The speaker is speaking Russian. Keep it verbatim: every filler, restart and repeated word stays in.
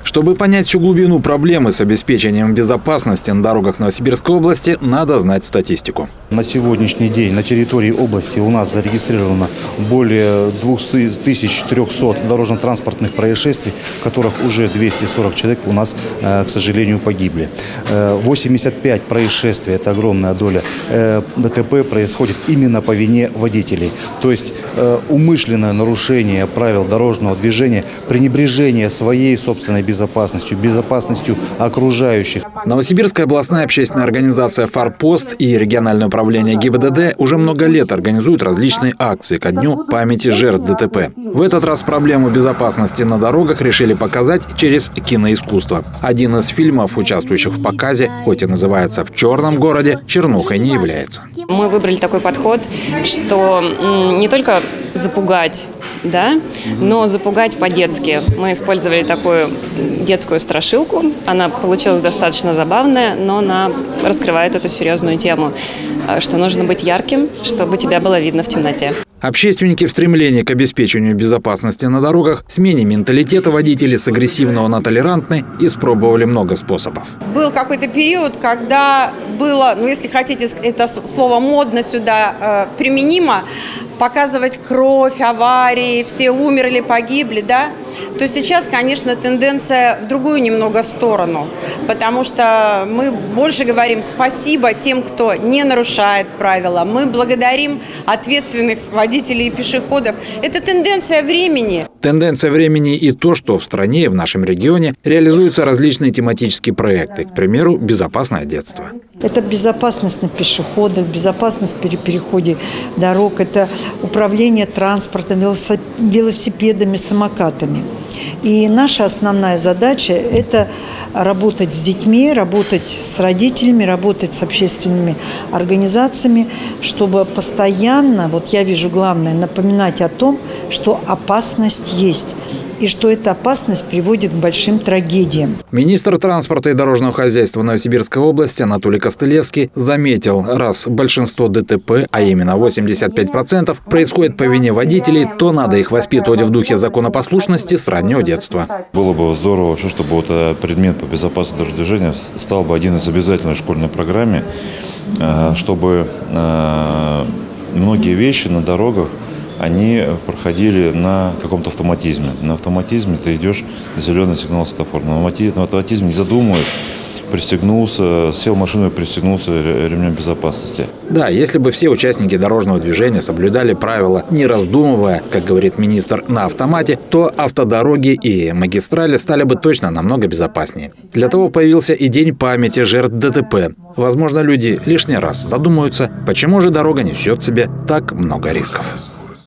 Чтобы понять всю глубину проблемы с обеспечением безопасности на дорогах Новосибирской области, надо знать статистику. На сегодняшний день на территории области у нас зарегистрировано более двух тысяч трёхсот дорожно-транспортных происшествий, в которых уже двести сорок человек у нас, к сожалению, погибли. восемьдесят пять происшествий, это огромная доля ДТП, происходит именно по вине водителей. То есть умышленное нарушение правил дорожного движения, пренебрежение своей собственной безопасностью, безопасностью окружающих. Новосибирская областная общественная организация «Форпост» и региональное управление ГИБДД уже много лет организуют различные акции ко дню памяти жертв ДТП. В этот раз проблему безопасности на дорогах решили показать через киноискусство. Один из фильмов, участвующих в показе, хоть и называется «В черном городе», чернухой не является. Мы выбрали такой подход, что не только запугать, да, но запугать по-детски. Мы использовали такую детскую страшилку. Она получилась достаточно забавная, но она раскрывает эту серьезную тему, что нужно быть ярким, чтобы тебя было видно в темноте. Общественники в стремлении к обеспечению безопасности на дорогах, смене менталитета водителей с агрессивного на толерантный испробовали много способов. Был какой-то период, когда было, ну если хотите, это слово модно сюда э, применимо, показывать кровь, аварии, все умерли, погибли, да, то сейчас, конечно, тенденция в другую немного сторону, потому что мы больше говорим спасибо тем, кто не нарушает правила, мы благодарим ответственных водителей и пешеходов. Это тенденция времени. Тенденция времени и то, что в стране и в нашем регионе реализуются различные тематические проекты, к примеру, «Безопасное детство». Это безопасность на пешеходах, безопасность при переходе дорог, это управление транспортом, велосипедами, самокатами. И наша основная задача – это работать с детьми, работать с родителями, работать с общественными организациями, чтобы постоянно, вот я вижу главное, напоминать о том, что опасность есть. И что эта опасность приводит к большим трагедиям. Министр транспорта и дорожного хозяйства Новосибирской области Анатолий Костылевский заметил, раз большинство ДТП, а именно восемьдесят пять процентов, происходит по вине водителей, то надо их воспитывать в духе законопослушности с раннего детства. Было бы здорово, чтобы вот предмет по безопасности дорожного движения стал бы один из обязательных в школьной программе, чтобы многие вещи на дорогах они проходили на каком-то автоматизме. На автоматизме ты идешь на зеленый сигнал светофора. На автоматизме, не задумываясь, пристегнулся, сел в машину и пристегнулся ремнем безопасности. Да, если бы все участники дорожного движения соблюдали правила, не раздумывая, как говорит министр, на автомате, то автодороги и магистрали стали бы точно намного безопаснее. Для того появился и День памяти жертв ДТП. Возможно, люди лишний раз задумаются, почему же дорога несет в себе так много рисков.